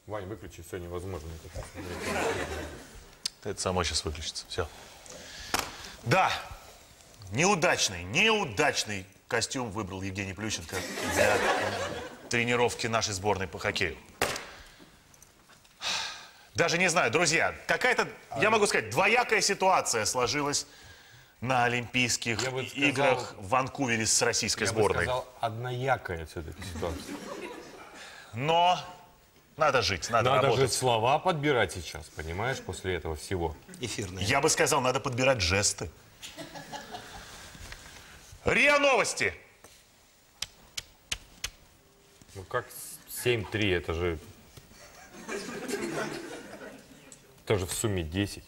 Вань, выключи, все невозможно. Это само сейчас выключится. Все. Да, неудачный костюм выбрал Евгений Плющенко для тренировки нашей сборной по хоккею. Даже не знаю, друзья, какая-то, я могу сказать, двоякая ситуация сложилась на Олимпийских играх в Ванкувере с российской сборной. Я бы сказал, одноякая все-таки ситуация. Но надо жить, надо работать. Надо же слова подбирать сейчас, понимаешь, после этого всего. Эфирные. Я бы сказал, надо подбирать жесты. РИА Новости. Ну как 7-3, это же в сумме 10.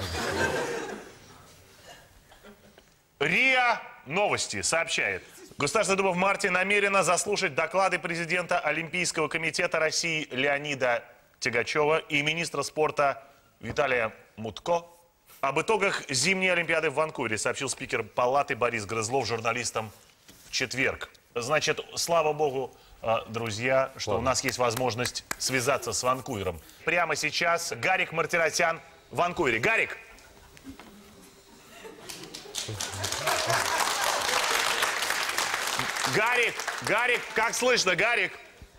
РИА Новости сообщает. Государственная Дума в марте намерена заслушать доклады президента Олимпийского комитета России Леонида Тягачева и министра спорта Виталия Мутко об итогах зимней Олимпиады в Ванкувере, сообщил спикер Палаты Борис Грызлов журналистам в четверг. Значит, слава богу, друзья, что у нас есть возможность связаться с Ванкувером. Прямо сейчас Гарик Мартиросян в Ванкувере. Гарик! Гарик, как слышно, Гарик?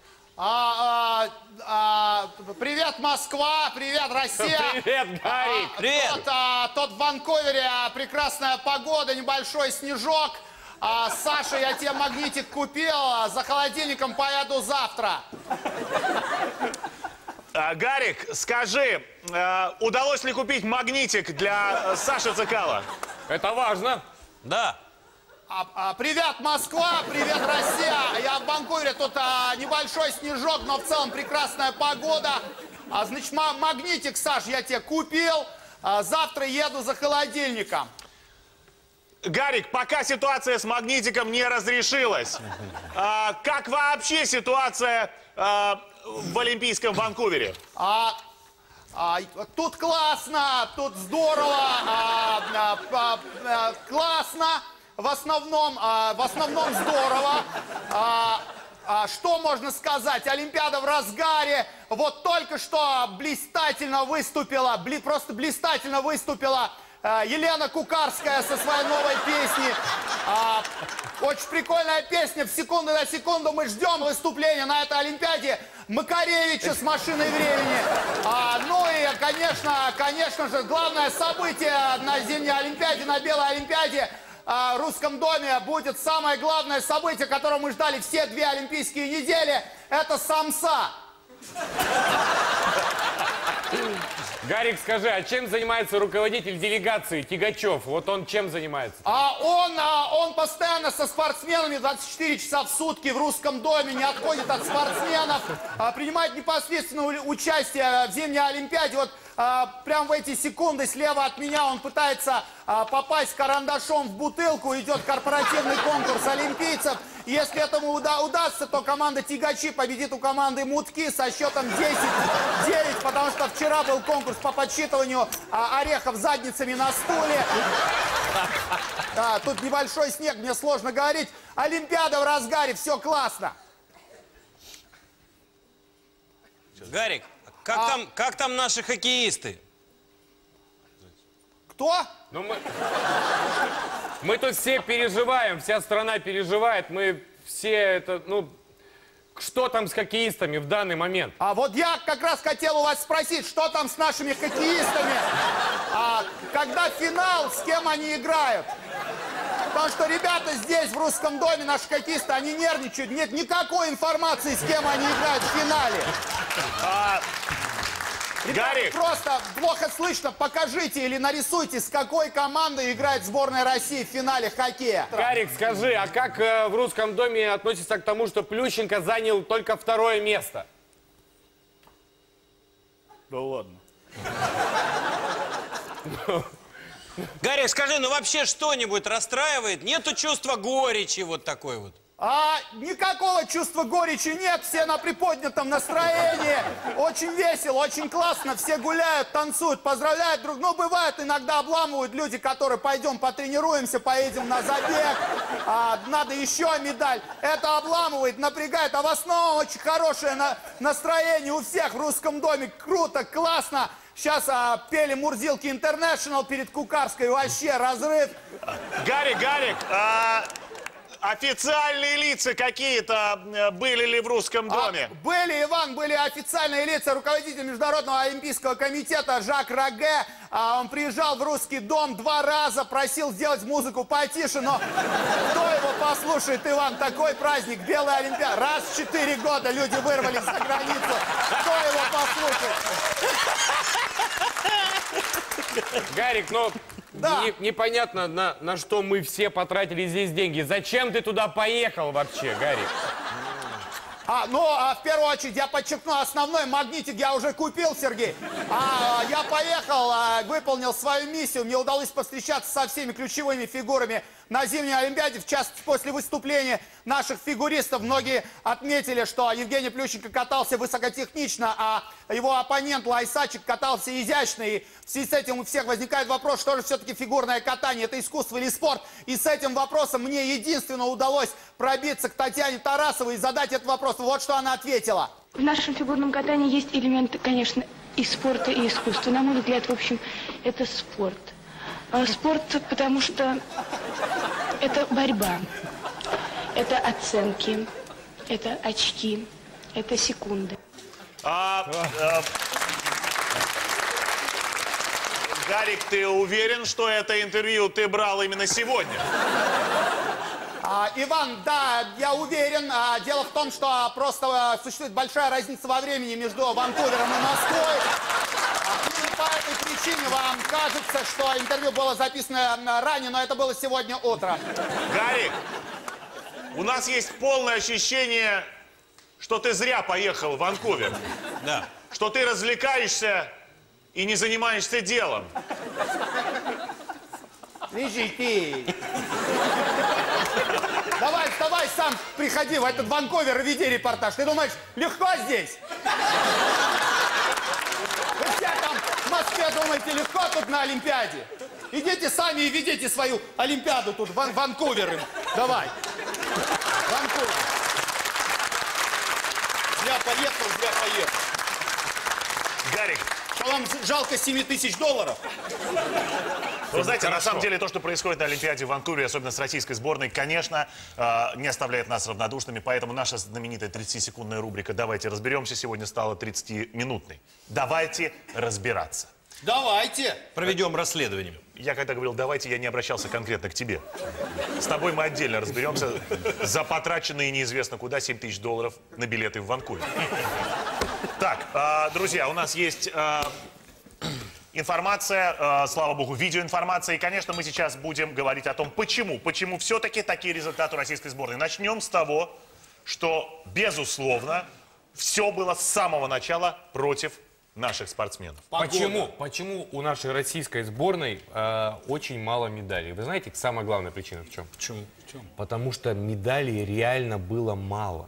Привет, Москва, привет, Россия. Привет, Гарик. Привет. Тут в Ванкувере прекрасная погода, небольшой снежок. Саша, я тебе магнитик купил, за холодильником поеду завтра. Гарик, скажи, удалось ли купить магнитик для Саши Цикала? Это важно. Да. Привет, Москва, привет, Россия. Я в Ванкувере, тут небольшой снежок, но в целом прекрасная погода. Значит, магнитик, Саш, я тебе купил. Завтра еду за холодильником. Гарик, пока ситуация с магнитиком не разрешилась, как вообще ситуация в Олимпийском Ванкувере? Тут классно, тут здорово, классно, в основном здорово. Что можно сказать? Олимпиада в разгаре. Вот только что блистательно выступила, просто блистательно выступила Елена Кукарская со своей новой песней. Очень прикольная песня. В секунду на секунду мы ждем выступления на этой Олимпиаде Макаревича с «Машиной времени». Ну и, конечно же, главное событие на зимней Олимпиаде, на Белой Олимпиаде в Русском доме будет самое главное событие, которое мы ждали все 2 олимпийские недели. Это самса. Гарик, скажи, а чем занимается руководитель делегации Тягачев? Вот он чем занимается? Он постоянно со спортсменами 24 часа в сутки в Русском доме, не отходит от спортсменов, принимает непосредственное участие в зимней Олимпиаде. Вот прям в эти секунды слева от меня он пытается попасть карандашом в бутылку, идет корпоративный конкурс олимпийцев. Если этому удастся, то команда Тягачи победит у команды Мутки со счетом 10-9, потому что вчера был конкурс по подсчитыванию орехов задницами на стуле. Тут небольшой снег, мне сложно говорить. Олимпиада в разгаре, все классно. Гарик, как там наши хоккеисты? Кто? Ну, мы тут все переживаем, вся страна переживает, мы все это, что там с хоккеистами в данный момент? Вот я как раз хотел у вас спросить, что там с нашими хоккеистами, когда финал, с кем они играют? Потому что ребята здесь, в Русском доме, наши хоккеисты, они нервничают, нет никакой информации, с кем они играют в финале. Ребята, Гарик! Просто плохо слышно, покажите или нарисуйте, с какой командой играет сборная России в финале хоккея. Гарик, скажи, а как в Русском доме относится к тому, что Плющенко занял только 2-е место? Да ладно. Гарик, скажи, ну вообще что-нибудь расстраивает? Нету чувства горечи вот такой вот? Никакого чувства горечи нет, все на приподнятом настроении. Очень весело, очень классно, все гуляют, танцуют, поздравляют друг. Ну, бывает, иногда обламывают люди, которые пойдем потренируемся, поедем на забег, надо еще медаль. Это обламывает, напрягает, а в основном очень хорошее настроение у всех в Русском доме. Круто, классно. Сейчас пели Мурзилки Интернешнл перед Кукарской, вообще разрыв. Гарик, официальные лица какие-то были ли в Русском доме? Были, Иван, были официальные лица. Руководитель Международного олимпийского комитета Жак Раге. Он приезжал в Русский дом 2 раза, просил сделать музыку потише, но кто его послушает, Иван? Такой праздник, Белая Олимпиада. Раз в 4 года люди вырвались за границу. Кто его послушает? Гарик, ну, Да. непонятно, на что мы все потратили здесь деньги. Зачем ты туда поехал вообще, Гарик? В первую очередь, я подчеркну, основной магнитик я уже купил, Сергей. Я поехал, выполнил свою миссию. Мне удалось повстречаться со всеми ключевыми фигурами на зимней Олимпиаде. В частности, после выступления наших фигуристов многие отметили, что Евгений Плющенко катался высокотехнично, а его оппонент Лайсачик катался изящно. И в связи с этим у всех возникает вопрос, что же все-таки фигурное катание, это искусство или спорт? И с этим вопросом мне единственно удалось пробиться к Татьяне Тарасовой и задать этот вопрос. Вот что она ответила. В нашем фигурном катании есть элементы, конечно, и спорта, и искусства. На мой взгляд, в общем, это спорт. Спорт, потому что это борьба, это оценки, это очки, это секунды. Гарик, ты уверен, что это интервью ты брал именно сегодня? Иван, да, я уверен. Дело в том, что просто существует большая разница во времени между Ванкувером и Москвой. Именно по этой причине вам кажется, что интервью было записано ранее, но это было сегодня утром. Гарик, у нас есть полное ощущение, что ты зря поехал в Ванкувер. Да. Что ты развлекаешься и не занимаешься делом. Лежи ты. Давай сам приходи в этот Ванкувер и веди репортаж. Ты думаешь, легко здесь? Вы все там в Москве думаете, легко тут на Олимпиаде? Идите сами и ведите свою Олимпиаду тут, Ванкувер. Давай. Ванкувер. Зря поехал. Гарик. Что, вам жалко $7000? Вы знаете, на самом деле, то, что происходит на Олимпиаде в Ванкувере, особенно с российской сборной, конечно, не оставляет нас равнодушными. Поэтому наша знаменитая 30-секундная рубрика «Давайте разберемся» сегодня стала 30-минутной. Давайте разбираться. Давайте. Проведем расследование. Я когда говорил «давайте», я не обращался конкретно к тебе. С тобой мы отдельно разберемся за потраченные неизвестно куда $7000 на билеты в Ванкувер. Так, друзья, у нас есть информация, слава богу, видеоинформация. И, конечно, мы сейчас будем говорить о том, почему все-таки такие результаты российской сборной. Начнем с того, что, безусловно, все было с самого начала против наших спортсменов. Почему у нашей российской сборной очень мало медалей? Вы знаете, самая главная причина в чем? Почему? Потому что медалей реально было мало.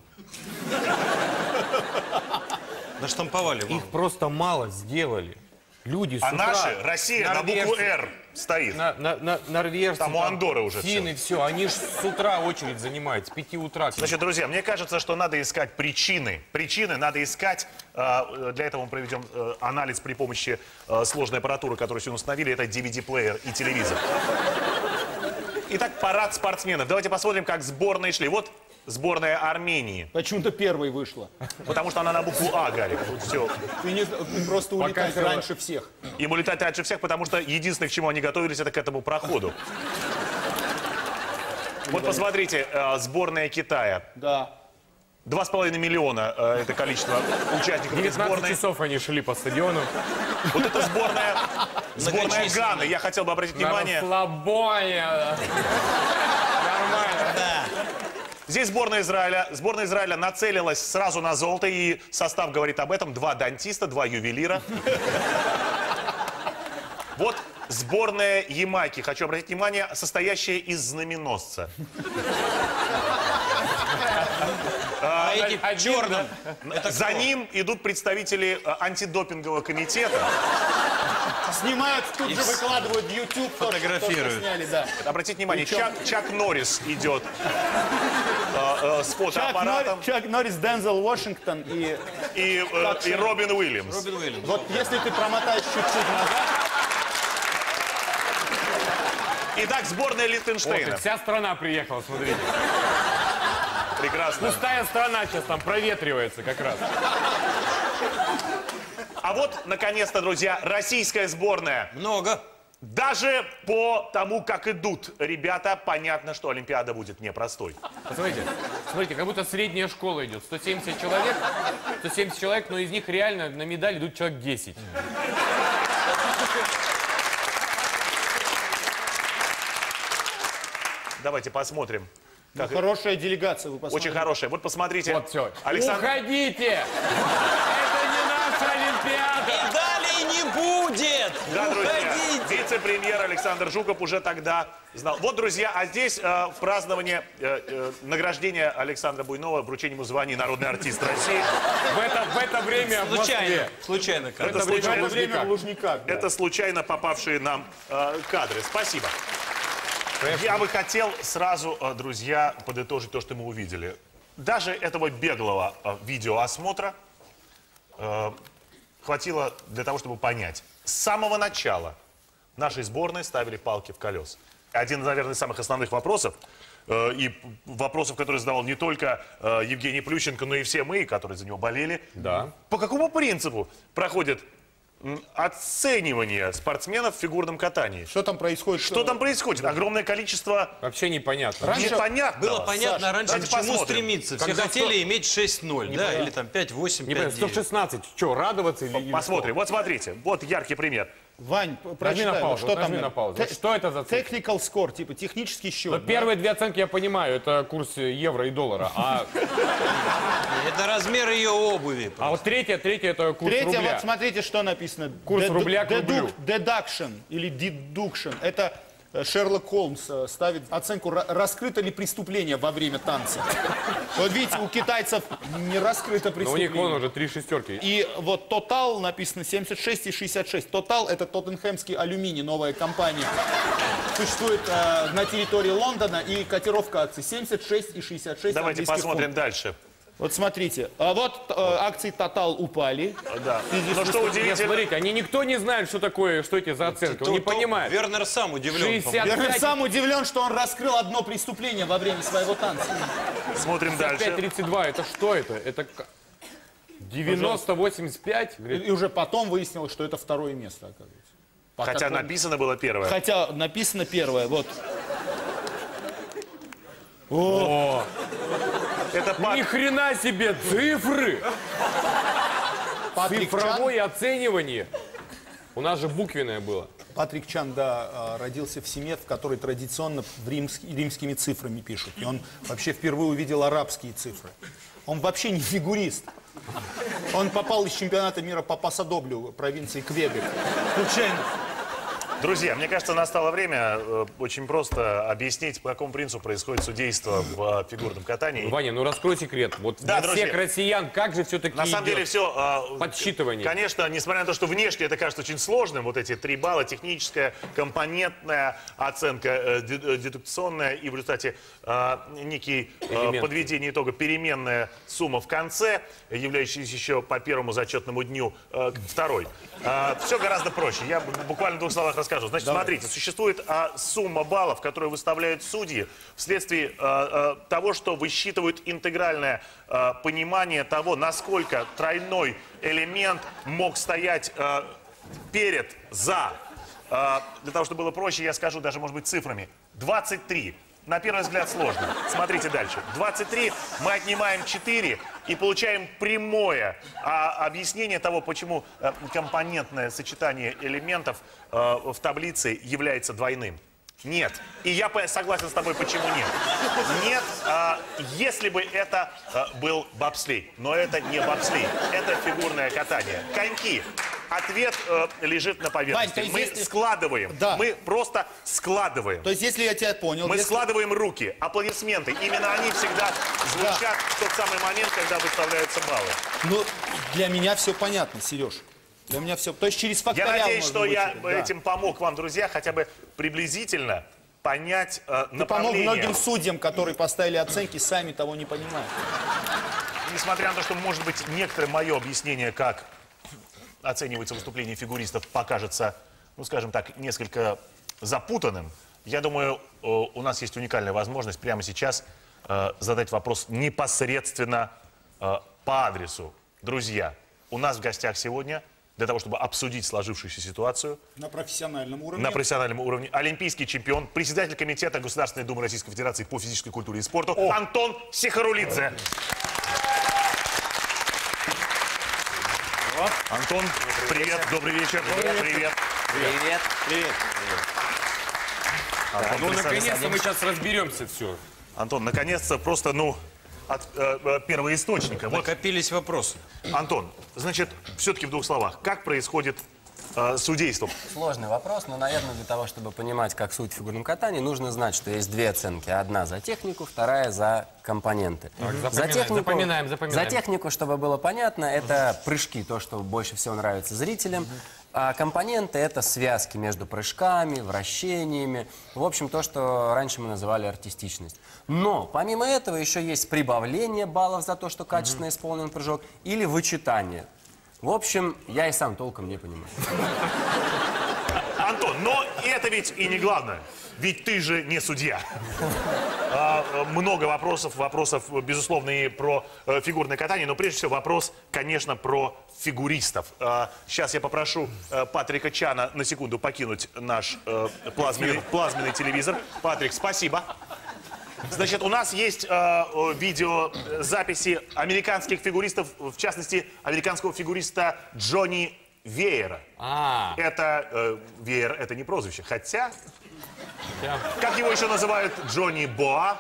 Наштамповали вам. Их просто мало сделали. Люди с А утра, наши, Россия, на букву норвежцы, «Р» стоит. Норвежцы, Там у Андорры уже финны, все. Они ж с утра очередь занимают, с 5 утра. Значит, друзья, мне кажется, что надо искать причины. Причины надо искать. Для этого мы проведем анализ при помощи сложной аппаратуры, которую сегодня установили. Это DVD-плеер и телевизор. Итак, парад спортсменов. Давайте посмотрим, как сборные шли. Вот сборная Армении. Почему-то первой вышла. Потому что она на букву А, Гарик. Тут все. Ты просто улетаешь всё. раньше всех. Им улетать раньше всех, потому что единственное, к чему они готовились, это к этому проходу. Вот посмотрите, сборная Китая. Да. 2,5 миллиона это количество участников этой 19 сборной. часов они шли по стадиону. Вот это сборная Многочисленные. Ганы. Я хотел бы обратить На внимание. расслабоне. Нормально. Здесь сборная Израиля. Сборная Израиля нацелилась сразу на золото, и состав говорит об этом. 2 дантиста, 2 ювелира. Вот сборная Ямайки. Хочу обратить внимание, состоящая из знаменосца. А эти в черном. За ним идут представители антидопингового комитета. Снимают, тут же выкладывают в YouTube. то, что Фотографируют. сняли, да. Обратите внимание, Причем- Чак Норрис идет с фотоаппаратом. Чак Норрис, Дензел Вашингтон И Робин Уильямс. Робин Уильямс. Вот если ты промотаешь чуть-чуть назад, Итак, сборная Вот, и Лихтенштейна. вся страна приехала, смотрите. Прекрасно. Пустая страна сейчас там проветривается как раз. А вот, наконец-то, друзья, российская сборная. Много. Даже по тому, как идут ребята, понятно, что Олимпиада будет непростой. Посмотрите, смотрите, как будто средняя школа идет. 170 человек, 170 человек, но из них реально на медаль идут человек 10. Давайте посмотрим. Как хорошая делегация, вы посмотрите. Очень хорошая. Вот посмотрите. Вот все. Александр... Уходите! Это не наша Олимпиада! И далее не будет! Да, друзья, Уходите! вице-премьер Александр Жуков уже тогда знал. Вот, друзья, а здесь в празднование награждения Александра Буйнова, вручение ему звания «Народный артист России». В это время в Случайно. Москве. Случайно, Это кажется. случайно, Время в Лужниках. да. это случайно попавшие нам кадры. Спасибо. Я бы хотел сразу, друзья, подытожить то, что мы увидели. Даже этого беглого видеоосмотра хватило для того, чтобы понять. С самого начала нашей сборной ставили палки в колеса. Один, наверное, из самых основных вопросов, и вопросов, которые задавал не только Евгений Плющенко, но и все мы, которые за него болели. Да. По какому принципу проходит оценивание спортсменов в фигурном катании? Что там происходит? Что там происходит? Огромное количество Вообще непонятно. Раньше непонятного. Было понятно Саша, раньше, давайте к чему посмотрим. стремиться. Все Когда хотели иметь 6-0, да? Или там 5-8, Не понятно, 5-9. 116. Что, радоваться или Посмотрим. Вот смотрите. Вот яркий пример. Вань, Нажми прочитай, на вот паузу, что нажми там. на паузу. Что это за цифры? Technical score, типа технический счет. Ну, да? первые две оценки я понимаю, это курс евро и доллара. А Это размер ее обуви. вот третья это курс Третье, рубля. вот смотрите, что написано. Курс рубля к рублю. Deduction или deduction. Это Шерлок Холмс ставит оценку, раскрыто ли преступление во время танца. Вот видите, у китайцев не раскрыто Но у них преступление. вон уже 3 шестерки. И вот Total написано 76 и 66. Total это Тоттенхэмский алюминий, новая компания. Существует на территории Лондона, и котировка акций 76 и 66 Давайте английских посмотрим фунтов. дальше. Вот смотрите, а вот акции Total упали. Да. Но что Нет, удивительно, смотрите, никто не знает, что такое, что эти за оценки. Он не понимает. Вернер сам удивлен. 60. по-моему. Я сам удивлен, что он раскрыл одно преступление во время своего танца. смотрим дальше. 5,32, это что это? Это 90-85? И уже потом выяснилось, что это второе место, оказывается. По Хотя какому- написано было первое. Хотя написано первое, вот. Это Ни хрена себе цифры! Патрик Чан, Цифровое оценивание. У нас же буквенное было. Патрик Чан, да, родился в семье, в которой традиционно римскими цифрами пишут. И он вообще впервые увидел арабские цифры. Он вообще не фигурист. Он попал из чемпионата мира по пасодоблю провинции Квебек. Случайно. Друзья, мне кажется, настало время очень просто объяснить, по какому принципу происходит судейство в фигурном катании. Ваня, ну раскрой секрет. Вот Да, для друзья. всех россиян, как же все-таки На самом деле все... подсчитывание? Конечно, несмотря на то, что внешне это кажется очень сложным, вот эти 3 балла, техническая, компонентная оценка, дедукционная и в результате некий подведение итога, переменная сумма в конце, являющаяся еще по первому зачетному дню второй. Все гораздо проще. Я буквально в 2 словах расскажу. Значит, смотрите, существует сумма баллов, которую выставляют судьи вследствие того, что высчитывают интегральное понимание того, насколько тройной элемент мог стоять перед, за. Для того, чтобы было проще, я скажу даже, может быть, цифрами. 23. На первый взгляд сложно. Смотрите дальше. 23 мы отнимаем 4 и получаем прямое объяснение того, почему компонентное сочетание элементов в таблице является двойным. Нет. И я согласен с тобой, почему нет. Нет, если бы это был бобслей. Но это не бобслей. Это фигурное катание. Коньки. ответ лежит на поверхности. Вань, то Мы есть если- складываем. Да. Мы просто складываем. То есть, если я тебя понял... Мы если- складываем руки, аплодисменты. Именно они всегда звучат в тот самый момент, когда выставляются баллы. Ну, для меня все понятно, Сереж. Для меня все... То есть, через Я факториал надеюсь, можно что я вычислить, да. этим помог вам, друзья, хотя бы приблизительно понять Ты помог направление. многим судьям, которые поставили оценки, сами того не понимают. Несмотря на то, что, может быть, некоторое мое объяснение, как оценивается выступление фигуристов, покажется, ну, скажем так, несколько запутанным, я думаю, у нас есть уникальная возможность прямо сейчас задать вопрос непосредственно по адресу. Друзья, у нас в гостях сегодня, для того, чтобы обсудить сложившуюся ситуацию, На профессиональном уровне. на профессиональном уровне, олимпийский чемпион, председатель комитета Государственной Думы Российской Федерации по физической культуре и спорту Антон Сихорулидзе. Антон, привет, добрый вечер. Привет. Привет. Антон, Ну, представься. наконец-то мы сейчас разберемся все. Антон, наконец-то просто, ну, от первоисточника. Вот, Накопились вопросы. Антон, значит, все-таки в двух словах, как происходит судейство? Сложный вопрос, но, наверное, для того, чтобы понимать, как суть в фигурном катании, нужно знать, что есть две оценки. Одна за технику, вторая за компоненты. запоминаем. За технику, чтобы было понятно, это прыжки, то, что больше всего нравится зрителям. А компоненты — это связки между прыжками, вращениями. В общем, то, что раньше мы называли артистичность. Но, помимо этого, еще есть прибавление баллов за то, что качественно исполнен прыжок, или вычитание. В общем, я и сам толком не понимаю. Антон, но это ведь и не главное. Ведь ты же не судья. Много вопросов, безусловно, и про фигурное катание, но прежде всего вопрос, конечно, про фигуристов. Сейчас я попрошу Патрика Чана на секунду покинуть наш плазменный телевизор. Патрик, спасибо. Значит, у нас есть видеозаписи американских фигуристов, в частности, американского фигуриста Джонни Веера. Это Веер, это не прозвище, хотя... Как его еще называют? Джонни Боа.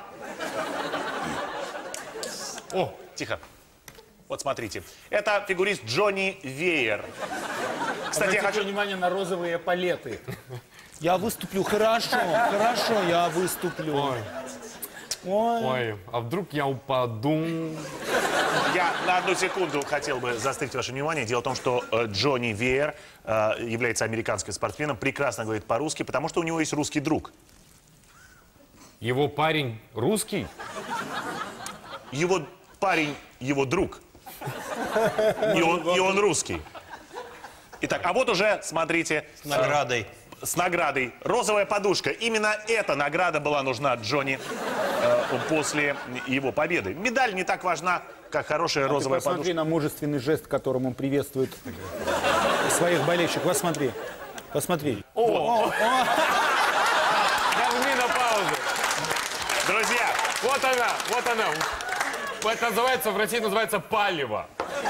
О, тихо. Вот смотрите. Это фигурист Джонни Веер. Кстати, я хочу... внимание на розовые палеты. Я выступлю хорошо, я выступлю. Ой, а вдруг я упаду? Я на одну секунду хотел бы заострить ваше внимание. Дело в том, что Джонни Веер является американским спортсменом, прекрасно говорит по-русски, потому что у него есть русский друг. Его парень русский? Его парень, его друг. И он русский. Итак, а вот уже, смотрите... С наградой. С наградой. Розовая подушка. Именно эта награда была нужна Джонни после его победы. Медаль не так важна, как хорошая розовая Посмотри подушка. на мужественный жест, которым он приветствует своих болельщиков. Посмотри. Посмотри. Нажми на паузу. Друзья, Вот она, вот она. Это называется, в России называется палево.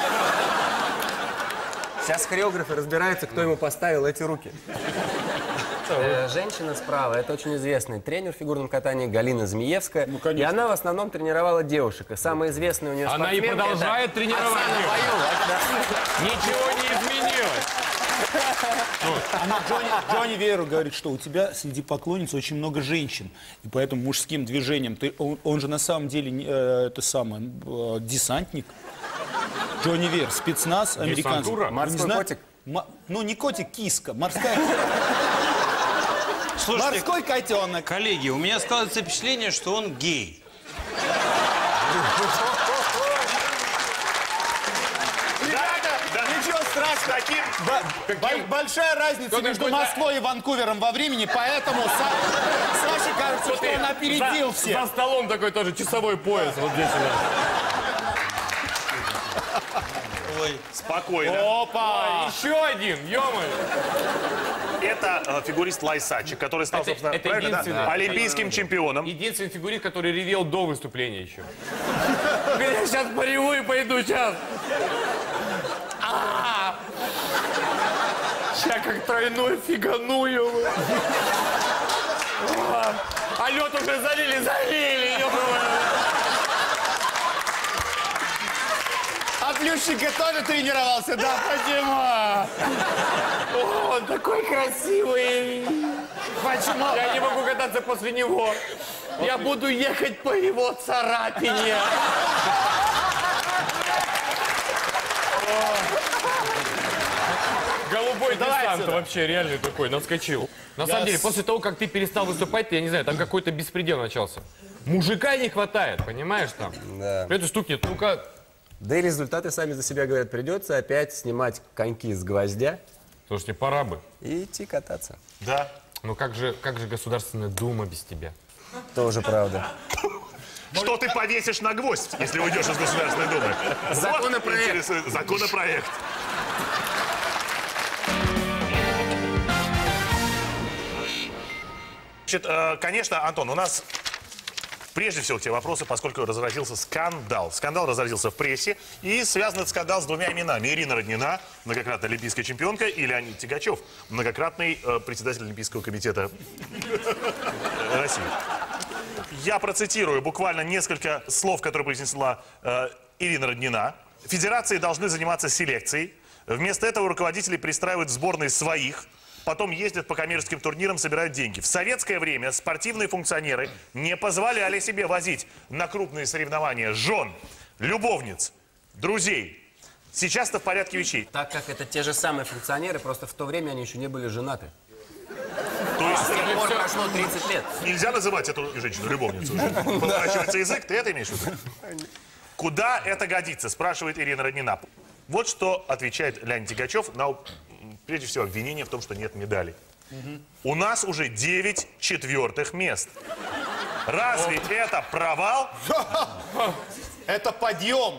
Сейчас хореографы разбираются, кто ему поставил эти руки. Женщина справа, это очень известный тренер в фигурном катании Галина Змеевская. И она в основном тренировала девушек. И самая известная у нее Она и спортсменка — продолжает это тренировать Оксана девушек. Баюлова, да. Ничего не изменилось. Она Джонни Вееру говорит, что у тебя среди поклонниц очень много женщин. И поэтому мужским движением, он же на самом деле десантник. Джонни Веер, спецназ американский. Десантура? Морской Не знаю, котик? Ну, не котик, киска. Морская... Слушайте, Морской котенок. коллеги, у меня складывается впечатление, что он гей. Ничего страшного. Большая разница Кто между такой, да? Москвой и Ванкувером во времени, поэтому Саше кажется, что он опередил всех. За столом такой тоже часовой пояс. Вот здесь у нас. Ой. спокойно. Опа! Еще один, ё-моё. Это фигурист Лайсачик, который стал, собственно, это правильно, да? единственный. Олимпийским чемпионом. Единственный фигурист, который ревел до выступления еще. Я сейчас пореву и пойду сейчас. Сейчас как тройной фиганую. А лед уже залили, ё-моё. От Плющенко тоже тренировался, да? Почему? О, он такой красивый. Почему? Я не могу кататься после него. Я буду ехать по его царапине. Голубой Давай десант отсюда. вообще реальный такой, наскочил. На самом деле, после того, как ты перестал выступать, я не знаю, там какой-то беспредел начался. Мужика не хватает, понимаешь, там? Да. Это стукнет, ну-ка. Да и результаты сами за себя говорят. Придется опять снимать коньки с гвоздя Слушайте, пора бы. и идти кататься. Да. Ну как же Государственная Дума без тебя? Тоже правда. Что ты повесишь на гвоздь, если уйдешь из Государственной Думы? Законопроект. Вот интересует. Законопроект. Значит, конечно, Антон, у нас прежде всего к тебе вопросы, поскольку разразился скандал. Скандал разразился в прессе, и связан этот скандал с двумя именами. Ирина Роднина, многократная олимпийская чемпионка, и Леонид Тягачев, многократный председатель Олимпийского комитета России. Я процитирую буквально несколько слов, которые произнесла Ирина Роднина. Федерации должны заниматься селекцией. Вместо этого руководители пристраивают в сборные своих, потом ездят по коммерческим турнирам, собирают деньги. В советское время спортивные функционеры не позволяли себе возить на крупные соревнования жен, любовниц, друзей. Сейчас это в порядке вещей. Так как это те же самые функционеры, просто в то время они еще не были женаты. То есть С тех пор прошло 30 лет. нельзя называть эту женщину любовницей уже. Поворачивается язык, ты это имеешь в виду? Куда это годится, спрашивает Ирина Роднина. Вот что отвечает Леонид Тягачев на, прежде всего, обвинение в том, что нет медалей. У нас уже 9 четвертых мест. Разве это провал? Это подъем.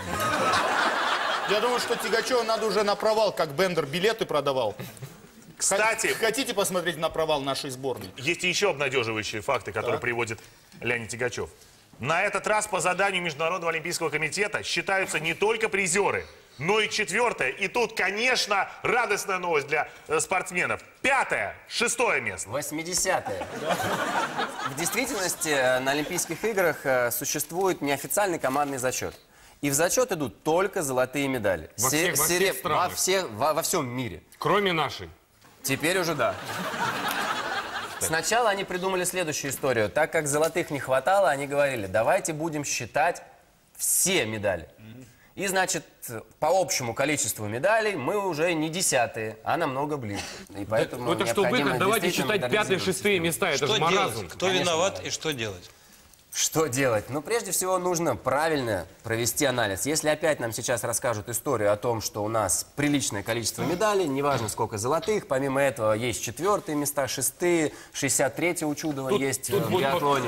Я думаю, что Тягачеву надо уже на провал, как Бендер билеты продавал. Кстати, Хотите посмотреть на провал нашей сборной? есть и еще обнадеживающие факты, которые приводит Леонид Тягачев. На этот раз по заданию Международного олимпийского комитета считаются не только призеры, но и четвертое. И тут, конечно, радостная новость для спортсменов. 5-е, 6-е место. 80-е. В действительности на Олимпийских играх существует неофициальный командный зачет. И в зачет идут только золотые медали. Во всех странах. Во всем мире. Кроме нашей. Теперь уже да. Сначала они придумали следующую историю. Так как золотых не хватало, они говорили, давайте будем считать все медали. И, значит, по общему количеству медалей мы уже не 10-е, а намного ближе. И поэтому Это что необходимо выход, давайте действительно считать 5-е, модернизировать 6-е места, это Что же делать? маразм. Кто виноват и что делать? Что делать? Ну, прежде всего, нужно правильно провести анализ. Если опять нам сейчас расскажут историю о том, что у нас приличное количество медалей, неважно сколько золотых, помимо этого есть 4-е места, 6-е, 63-е у Чудова есть тут в будет- биатлоне.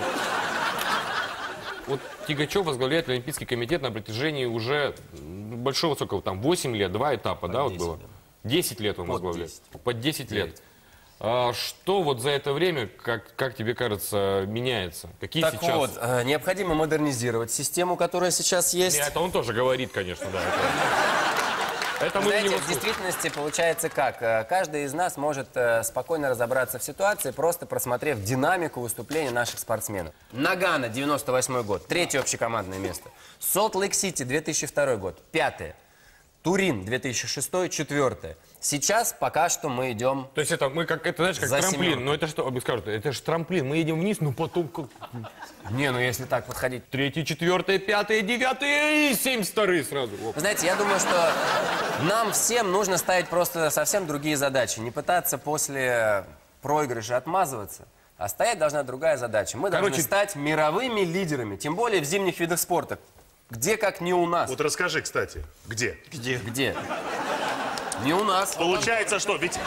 Вот Тягачев возглавляет Олимпийский комитет на протяжении уже большого срока, там 8 лет, 2 этапа, да, вот 10 было? лет. 10 лет он Под возглавляет. 10. Под 10 лет. А что вот за это время, как тебе кажется, меняется? Какие Так сейчас... вот, необходимо модернизировать систему, которая сейчас есть. Это он тоже говорит, конечно, да. Это мы Знаете, его в слушаем. действительности получается как? Каждый из нас может спокойно разобраться в ситуации, просто просмотрев динамику выступления наших спортсменов. Нагано, 98 год, 3-е общекомандное место. Солт-Лейк-Сити, 2002 год, 5-е. Турин, 2006, 4-е. Сейчас пока что мы идем... То есть это мы как, это знаешь, как За трамплин. семерку. Но это что, скажут, это же трамплин. Мы едем вниз, ну потом как... Не, ну если так подходить... 3-е, 4-е, 5-е, 9-е и 72-е сразу. Оп. Вы знаете, я думаю, что нам всем нужно ставить просто совсем другие задачи. Не пытаться после проигрыша отмазываться, а стоять должна другая задача. Мы должны стать мировыми лидерами, тем более в зимних видах спорта. Где, как не у нас? Вот расскажи, кстати, где? Где? Не у нас. Получается, что ведь...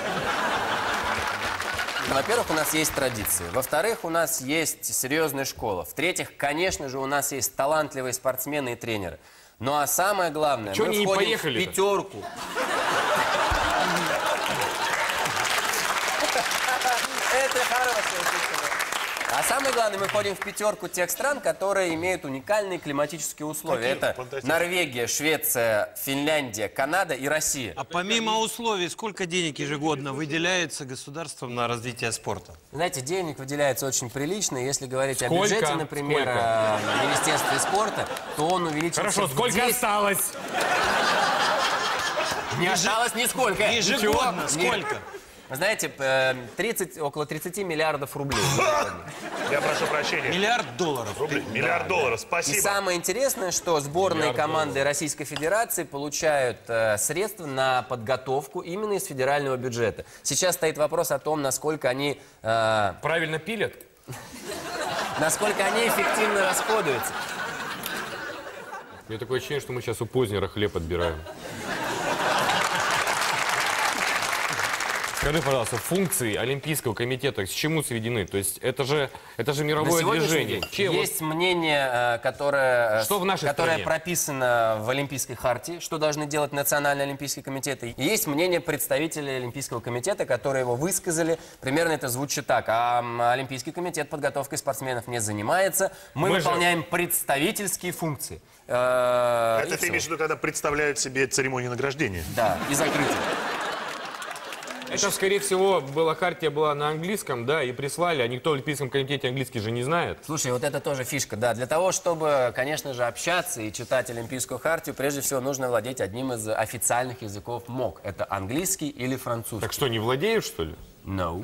Во-первых, у нас есть традиции. Во-вторых, у нас есть серьезная школа. В-третьих, конечно же, у нас есть талантливые спортсмены и тренеры. Ну а самое главное, Чё мы они не входим в поехали-то? пятерку. Это хорошая шутка. А самое главное, мы входим в пятерку тех стран, которые имеют уникальные климатические условия. Какие? Это Фантастические. Норвегия, Швеция, Финляндия, Канада и Россия. А помимо условий, сколько денег ежегодно выделяется государством на развитие спорта? Знаете, денег выделяется очень прилично. Если говорить Сколько? о бюджете, например, Сколько? Министерства спорта, то он увеличился Хорошо, в сколько 10. осталось? Не осталось нисколько. Ежегодно Ничего. сколько? Вы знаете, около 30 миллиардов рублей. Я прошу прощения. Миллиард долларов. Миллиард долларов, И спасибо. самое интересное, что сборные команды Российской Федерации получают средства на подготовку именно из федерального бюджета. Сейчас стоит вопрос о том, насколько они Правильно пилят? эффективно расходуются. У меня такое ощущение, что мы сейчас у Познера хлеб отбираем. Скажи, пожалуйста, функции Олимпийского комитета с чему сведены? То есть это же На мировое сегодняшний движение. день Чем? есть мнение, которое Что в нашей стране? прописано в Олимпийской хартии, что должны делать национальные олимпийские комитеты. И есть мнение представителей Олимпийского комитета, которые его высказали. Примерно это звучит так. Олимпийский комитет подготовкой спортсменов не занимается. Мы выполняем представительские функции. Это И ты всё. имеешь в виду, когда представляют себе церемонию награждения? Да, и закрытие. Это, скорее всего, хартия была на английском, да, и прислали, а никто в Олимпийском комитете английский же не знает. Слушай, вот это тоже фишка, да. Для того, чтобы, конечно же, общаться и читать Олимпийскую хартию, прежде всего нужно владеть одним из официальных языков МОК. Это английский или французский. Так что, не владеют, что ли? No.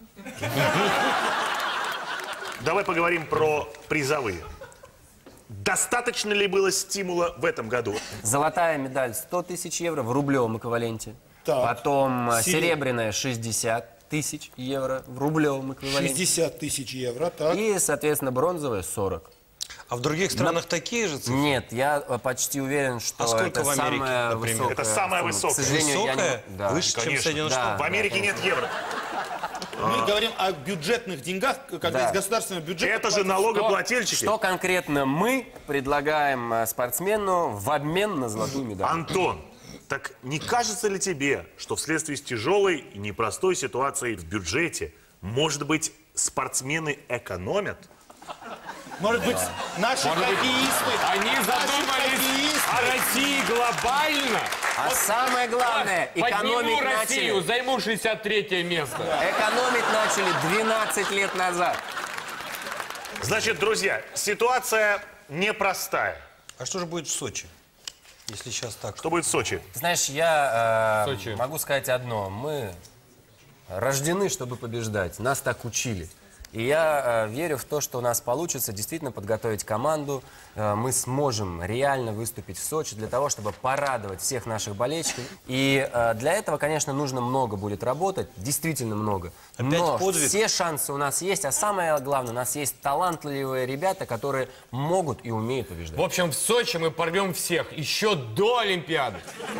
Давай поговорим про призовые. Достаточно ли было стимула в этом году? Золотая медаль 100 тысяч евро в рублевом эквиваленте. Так. Потом серебряная 60 тысяч евро в рублевом эквиваленте. 60 тысяч евро, так. И, соответственно, бронзовая 40. А в других странах такие же цифры? Нет, я почти уверен, что А сколько это в Америке, самая например? высокая Это самая сумма. высокая. К сожалению, я Высокая? не... Да. Выше, чем в Конечно. Соединенных Да. Штатах? В Америке нет евро. Мы говорим о бюджетных деньгах, когда Да. из государственного бюджета... Это же налогоплательщики. Что конкретно мы предлагаем спортсмену в обмен на золотую медаль? Антон, так не кажется ли тебе, что вследствие тяжелой и непростой ситуации в бюджете, может быть, спортсмены экономят? Может быть, наши хоккеисты... Они задумались о России глобально. А самое главное, Подниму экономить Россию, начали. займу 63-е место. Экономить начали 12 лет назад. Значит, друзья, ситуация непростая. А что же будет в Сочи, если сейчас так? Что будет в Сочи? Знаешь, я Сочи. могу сказать одно. Мы рождены, чтобы побеждать. Нас так учили. И я верю в то, что у нас получится действительно подготовить команду. Мы сможем реально выступить в Сочи для того, чтобы порадовать всех наших болельщиков. И для этого, конечно, нужно много будет работать, действительно много. Опять Но подвиг. все шансы у нас есть, а самое главное, у нас есть талантливые ребята, которые могут и умеют побеждать. В общем, в Сочи мы порвем всех еще до Олимпиады.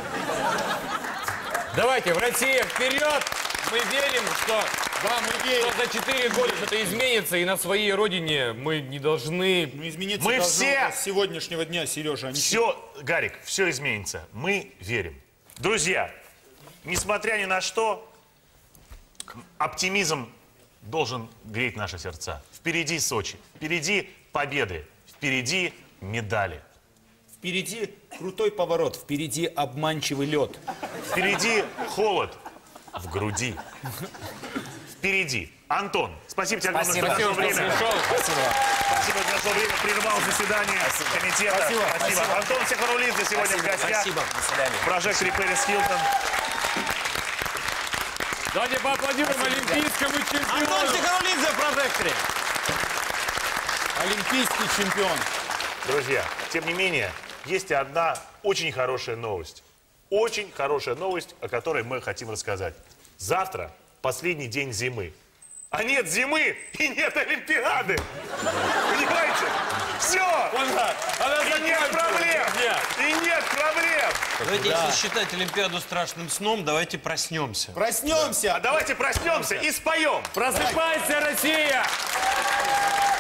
Давайте, в России вперед! Мы верим, что, что за 4 года что-то изменится, и на своей родине мы не должны... Ну, измениться Мы должно все- с сегодняшнего дня, Сережа. Все, Гарик, все изменится. Мы верим. Друзья, несмотря ни на что, оптимизм должен греть наши сердца. Впереди Сочи, впереди победы, впереди медали. Впереди крутой поворот, впереди обманчивый лед. Впереди холод в груди. Впереди. Антон, спасибо тебе огромное, Спасибо. что нашел время. Пришел. Спасибо, что нашел время, прервал заседание комитета. Спасибо. Антон Сехарулидзе сегодня в гостях. Спасибо. До свидания. В прожекторе Пэрис Хилтон. Давайте поаплодируем олимпийскому чемпиону. Антон Сехарулидзе в прожекторе. Олимпийский чемпион. Друзья, тем не менее, есть одна очень хорошая новость. Очень хорошая новость, о которой мы хотим рассказать. Завтра последний день зимы. А нет зимы и нет Олимпиады. Понимаете? Все. И нет проблем. И нет проблем. Давайте, если считать Олимпиаду страшным сном, давайте проснемся. Проснемся. А давайте проснемся и споем. Просыпайся, Россия!